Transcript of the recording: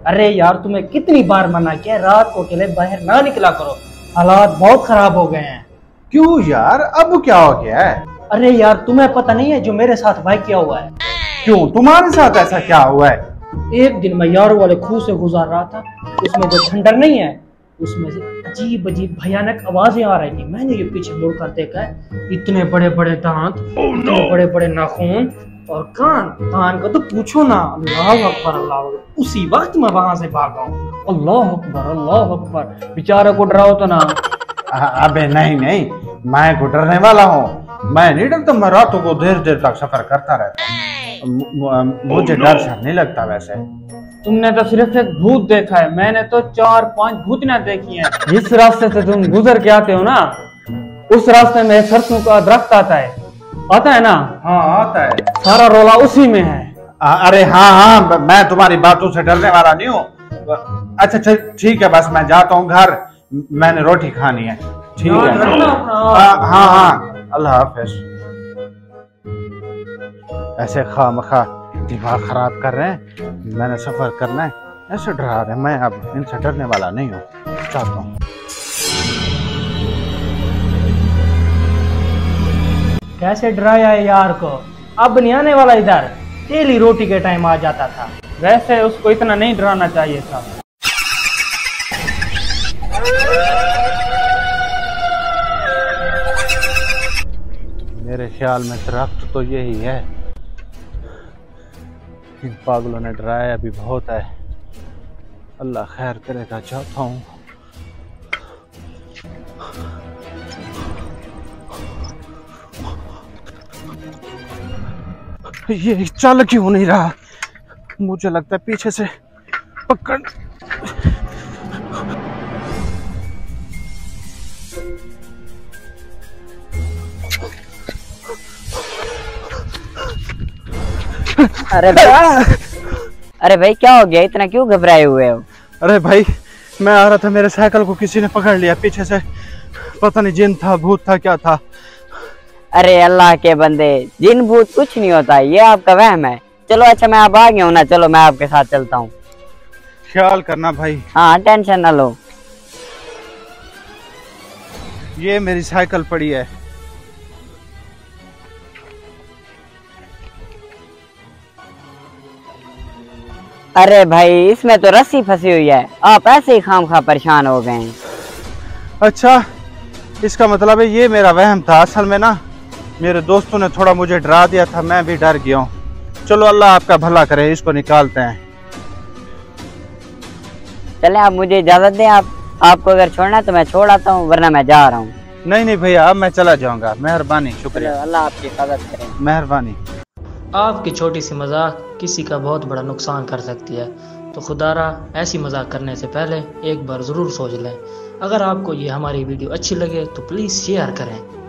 अरे यार तुम्हें कितनी बार मना किया रात को अकेले बाहर ना निकला करो, हालात बहुत खराब हो गए हैं। क्यों यार, अब क्या हो गया है? अरे यार तुम्हें पता नहीं है जो मेरे साथ भाई क्या हुआ है? क्यों, तुम्हारे साथ ऐसा क्या हुआ है? एक दिन मैं यारों वाले खूह से गुजार रहा था, उसमें जो खंडर नहीं है उसमें से अजीब अजीब भयानक आवाजें आ रही थी। मैंने ये पीछे मुड़कर देखा है, इतने बड़े बड़े दांत, इतने बड़े बड़े नाखून और कान का तो पूछो ना। अल्लाह अकबर अल्लाह अकबर। उसी वक्त मैं वहां से भागा हूँ। अल्लाह अकबर, बेचारे को डराओ तो ना। अबे नहीं नहीं, मैं को डरने वाला हूँ? मैं नहीं डरता, मैं रातों को देर देर तक सफर करता रहता हूँ। मुझे डर शर नहीं लगता। वैसे तुमने तो सिर्फ एक भूत देखा है, मैंने तो 4-5 भूतियां देखी हैं। जिस रास्ते से तुम गुजर के आते हो ना, उस रास्ते में सरसों का दरख्त आता है ना? हाँ आता है। सारा रोला उसी में है। अरे हाँ, मैं तुम्हारी बातों से डरने वाला नहीं हूँ। अच्छा ठीक है, बस मैं जाता हूँ घर, मैंने रोटी खानी है। ठीक है, हाँ, अल्लाह हाफिज। ऐसे खामखा दिमाग खराब कर रहे हैं, मैंने सफर करना है, ऐसे डरा रहे हैं। मैं अब इनसे डरने वाला नहीं हूँ, चाहता हूँ। कैसे डराया है यार को? अब नहीं आने वाला इधर, डेली रोटी के टाइम आ जाता था। वैसे उसको इतना नहीं डराना चाहिए था। मेरे ख्याल में दरख्त तो यही है। इन पागलों ने डराया भी बहुत है। अल्लाह खैर करेगा, चाहता हूँ। ये चल क्यों नहीं रहा? मुझे लगता है पीछे से पकड़। अरे भाई क्या हो गया, इतना क्यों घबराए हुए हो? अरे भाई, मैं आ रहा था, मेरे साइकिल को किसी ने पकड़ लिया पीछे से। पता नहीं जिन था, भूत था, क्या था। अरे अल्लाह के बंदे, जिन भूत कुछ नहीं होता, ये आपका वहम है। चलो अच्छा, मैं अब आ गया हूँ ना, चलो मैं आपके साथ चलता हूँ। ख्याल करना भाई। हाँ, टेंशन ना लो। ये मेरी साइकिल पड़ी है। अरे भाई, इसमें तो रस्सी फंसी हुई है, आप ऐसे ही खामखा परेशान हो गए। अच्छा, इसका मतलब है ये मेरा वहम था। असल में ना मेरे दोस्तों ने थोड़ा मुझे डरा दिया था, मैं भी डर गया हूँ। चलो अल्लाह आपका भला करे, इसको निकालते हैं। चले, आप मुझे इजाजत दें। आपको अगर छोड़ना है तो मैं छोड़ आता हूँ, वरना मैं जा रहा हूँ। नहीं नहीं भैया, अब मैं चला जाऊंगा। मेहरबानी, शुक्रिया। अल्लाह आपकी हिफाजत करे। मेहरबानी। आपकी छोटी सी मजाक किसी का बहुत बड़ा नुकसान कर सकती है, तो खुदारा ऐसी मजाक करने से पहले एक बार ज़रूर सोच लें। अगर आपको ये हमारी वीडियो अच्छी लगे तो प्लीज़ शेयर करें।